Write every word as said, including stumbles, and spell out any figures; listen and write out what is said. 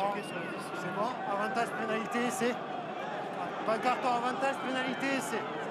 checker sur la liste. C'est bon. Avantage, pénalité, essai. Pas de carton, avantage, pénalité, essai.